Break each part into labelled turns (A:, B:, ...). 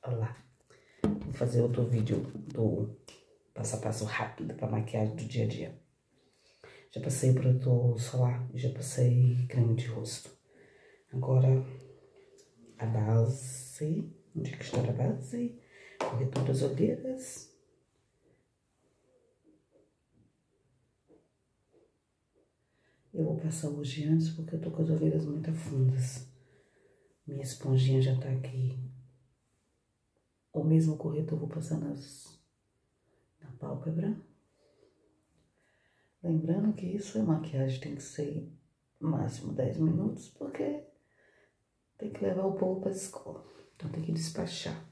A: Olha lá. Vou fazer outro vídeo do passo a passo rápido pra maquiagem do dia a dia. Já passei protetor solar e já passei creme de rosto. Agora, a base. Onde é que está a base? Corretor das olheiras. Eu vou passar hoje antes porque eu tô com as olheiras muito fundas. Minha esponjinha já tá aqui. O mesmo corretor eu vou passar na pálpebra. Lembrando que isso é maquiagem, tem que ser no máximo 10 minutos, porque tem que levar o povo pra escola. Então tem que despachar.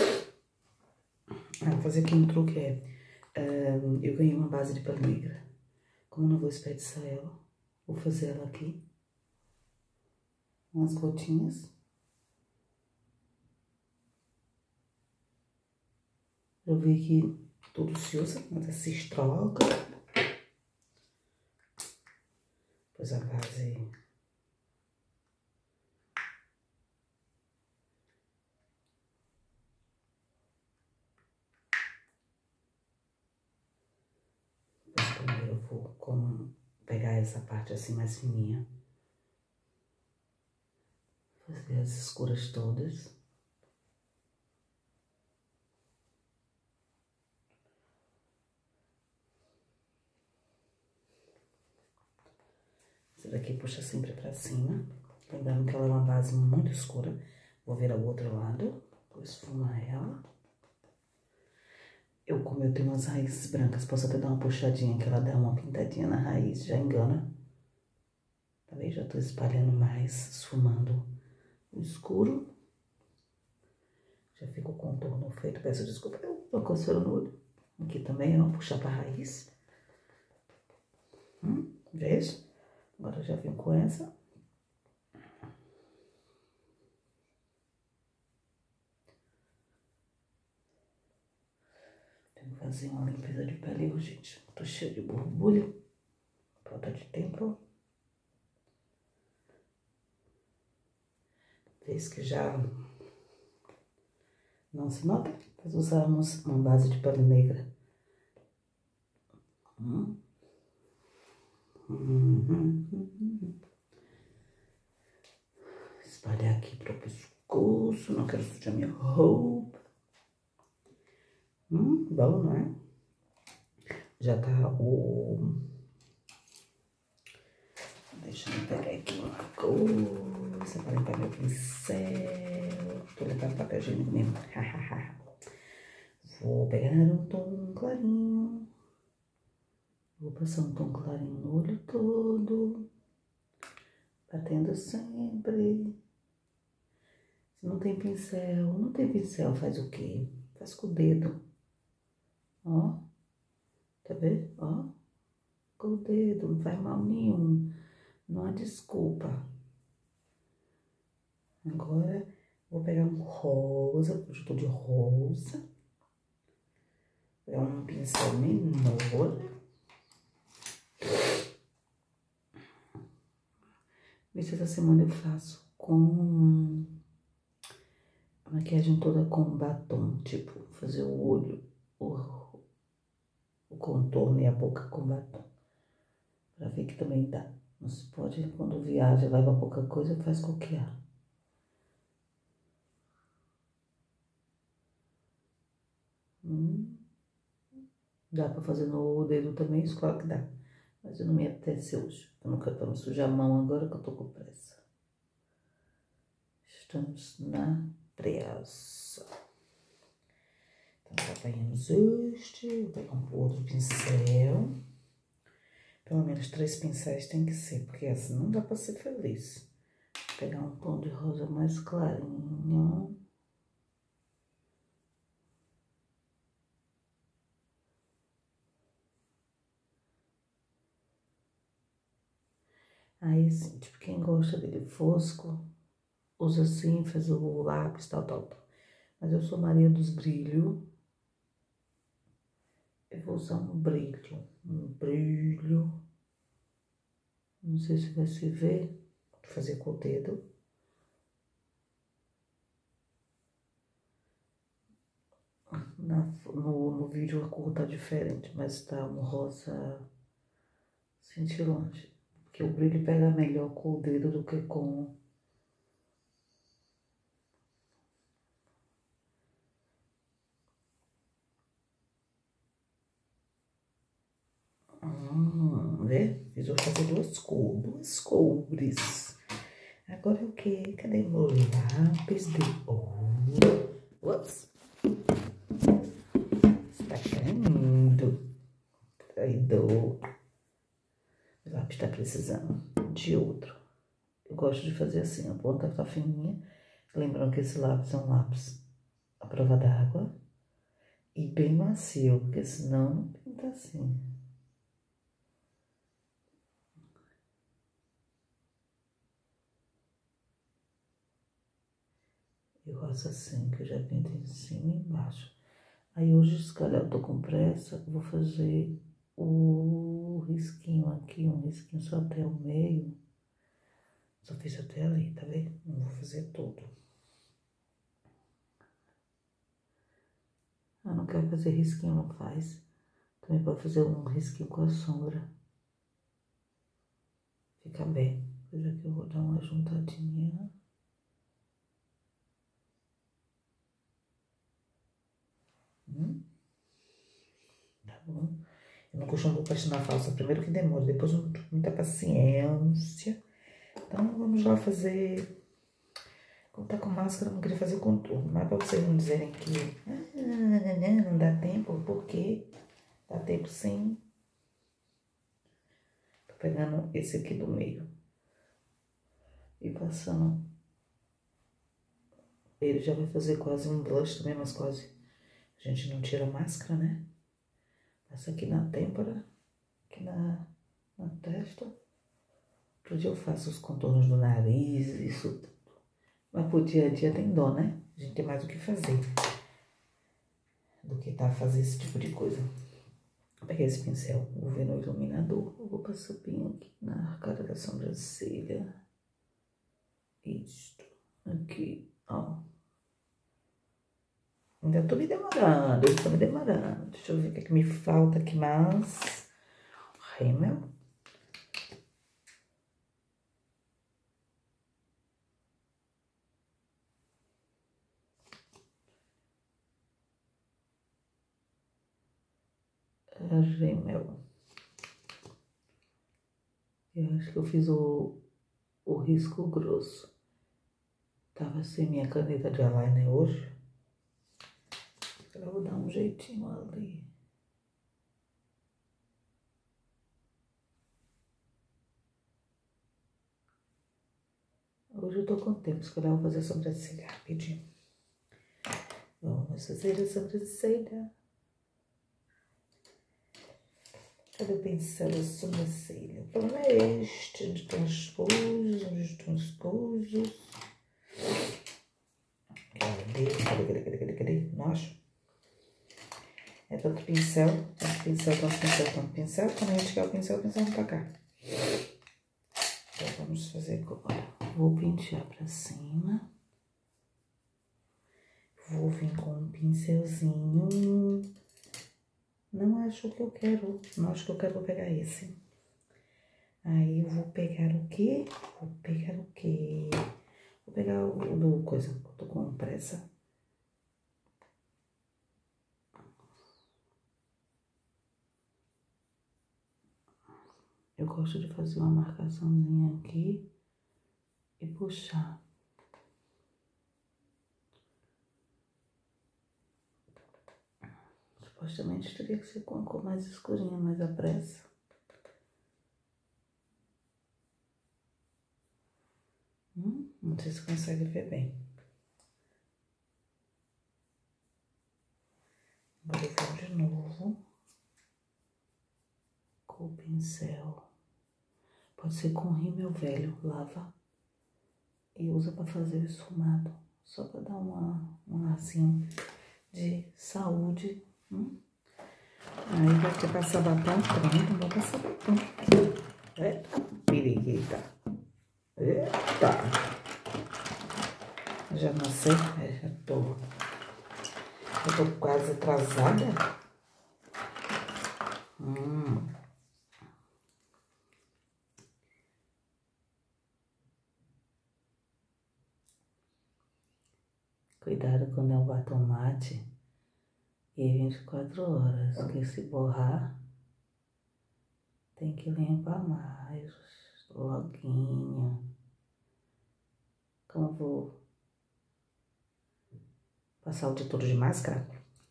A: Vou fazer aqui um truque, eu ganhei uma base de pele negra. Como eu não vou desperdiçar ela, vou fazer ela aqui. Umas gotinhas. Eu vi que tudo se usa, mas se estroga. Depois a base. Depois primeiro eu vou pegar essa parte assim mais fininha. Fazer as escuras todas. Essa daqui puxa sempre pra cima. Lembrando que ela é uma base muito escura. Vou virar o outro lado. Vou esfumar ela. Como eu tenho umas raízes brancas, posso até dar uma puxadinha, que ela dá uma pintadinha na raiz, já engana. Também já tô espalhando mais, esfumando o escuro. Já fica o contorno feito. Peço desculpa, eu tô coceira no olho. Aqui também, ó, puxar pra raiz. Veja. Agora eu já vim com essa. Tenho que fazer uma limpeza de pele urgente. Tô cheia de borbulha. Falta de tempo. Vez que já não se nota, nós usamos uma base de pele negra. Espalhar aqui pro pescoço, não quero sujar minha roupa. Bom, não é? Já tá o... Deixa eu pegar aqui uma coisa para limpar meu pincel. Tô levando papel higiênico mesmo. Vou pegar um tom clarinho. Vou passar um tom clarinho no olho todo. Batendo sempre. Se não tem pincel, faz o quê? Faz com o dedo. Ó. Tá vendo? Ó. Com o dedo, não faz mal nenhum. Não há desculpa. Agora, vou pegar um rosa, hoje eu tô de rosa. Vou pegar um pincel menor. Ver se essa semana eu faço com a maquiagem toda com batom. Tipo, fazer o olho, o contorno e a boca com batom. Pra ver que também dá. Não se pode, quando viaja, leva pouca coisa, faz coquear. Dá pra fazer no dedo também, isso claro que dá. Mas eu não me apetece hoje. Eu não quero pra não sujar a mão agora que eu tô com pressa. Estamos na pressa. Então, já pegamos este. Vou pegar um outro pincel. Pelo menos 3 pincéis tem que ser, porque assim não dá pra ser feliz. Vou pegar um tom de rosa mais clarinho. Aí, assim, tipo, quem gosta dele fosco, usa assim, faz o lápis, tal. Mas eu sou Maria dos brilhos. Eu vou usar um brilho. Não sei se vai se ver. Vou fazer com o dedo. no vídeo a cor tá diferente, mas tá um rosa cintilante. Porque o brilho pega melhor com o dedo do que com... Vê? Fiz eu fazer duas cores. Agora o quê? Cadê meu lápis de ouro? Ups! Está caindo. Traidor. O lápis tá precisando de outro. Eu gosto de fazer assim, a ponta tá fininha. Lembrando que esse lápis é um lápis à prova d'água. E bem macio, porque senão não pinta assim. Eu gosto assim, que eu já pinto em cima e embaixo. Aí hoje, se calhar eu tô com pressa, vou fazer o risquinho aqui, um risquinho só até o meio. Só fiz até ali, tá vendo? Não vou fazer todo. Ah, não quero fazer risquinho, não faz. Também pode fazer um risquinho com a sombra. Fica bem. Depois aqui eu vou dar uma juntadinha. Tá bom? Eu não costumo procrastinar falsa. Primeiro que demora, depois eu não tenho muita paciência. Então, vamos lá fazer... Como tá com máscara, eu não queria fazer contorno. Mas pra vocês não dizerem que não dá tempo, porque dá tempo sim. Tô pegando esse aqui do meio. E passando. Ele já vai fazer quase um blush também, mas quase. A gente não tira a máscara, né? Passa aqui na têmpora, aqui na testa. Outro dia eu faço os contornos do nariz, isso tudo. Mas pro dia a dia tem dó, né? A gente tem mais o que fazer do que fazer esse tipo de coisa. Vou pegar esse pincel, vou ver no iluminador. Eu vou passar bem aqui na arcada da sobrancelha. Isto. Aqui, ó. Ainda tô me demorando, Deixa eu ver o que é que me falta aqui mais. Rímel. Rímel. Eu acho que eu fiz o risco grosso. Tava sem minha caneta de eyeliner hoje. Eu vou dar um jeitinho ali. Hoje eu tô com tempo, se calhar eu vou fazer a sobrancelha rapidinho. Vamos fazer a sobrancelha. Cadê o pincel da sobrancelha? O problema é este, de transpôs. Cadê? Nossa. É tanto pincel. Tanto pincel. Quando a gente quer o pincel vem pra cá. Então, vamos fazer... Vou pentear pra cima. Vou vir com um pincelzinho. Não acho que eu quero. Não acho que eu quero, vou pegar esse. Aí, eu vou pegar o quê? Vou pegar o do coisa. Eu tô com pressa. Eu gosto de fazer uma marcaçãozinha aqui e puxar. Supostamente teria que ser com a cor mais escurinha, mas a pressa. Não sei se consegue ver bem. Agora eu vou de novo com o pincel. Pode ser com rímel velho, lava e usa para fazer o esfumado. Só para dar um lacinho de saúde. Aí vai ter passar batom, também não vou passar batom. Eita, periquita. Eita. Já não sei, já tô Eu tô quase atrasada. Cuidado quando é o tomate e 24 horas, porque se borrar, tem que limpar mais, loguinho. Como eu vou passar o dia todo de máscara?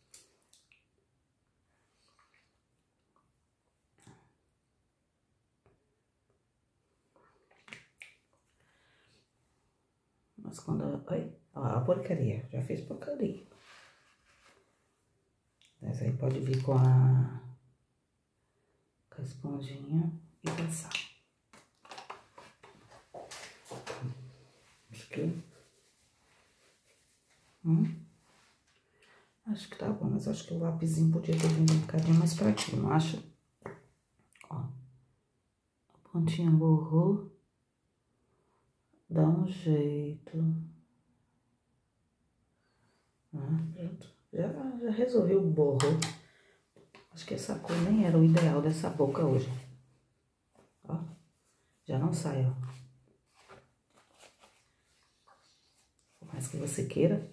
A: Mas quando... Oi, ó, a porcaria, já fez porcaria. Essa aí pode vir com a esponjinha e passar. Acho que... Acho que tá bom, mas acho que o lapisinho podia ter vindo um bocadinho mais pra aqui, não acha? Ó, a pontinha borrou. Dá um jeito. Pronto. Já resolvi o borro. Acho que essa cor nem era o ideal dessa boca hoje. Ó, já não sai, ó. Por mais que você queira.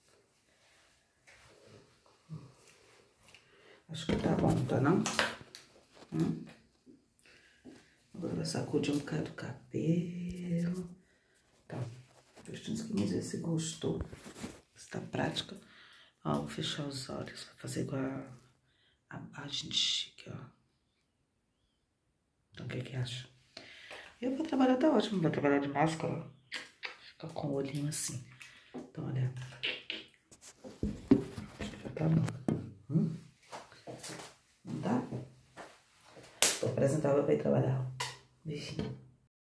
A: Acho que tá bom, tá não? Agora vai sacudir um bocado do cabelo. Tá. Deixa uns 15 ver se gostou. Se tá prática. Ó, vou fechar os olhos. Vou fazer igual a gente chique, ó. Então, o que acha? Eu vou trabalhar, tá ótimo. Vou trabalhar de máscara, ó. Ficar com o olhinho assim. Então, olha. Acho que já tá bom. Não tá? Tô apresentável pra ir trabalhar. Beijinho.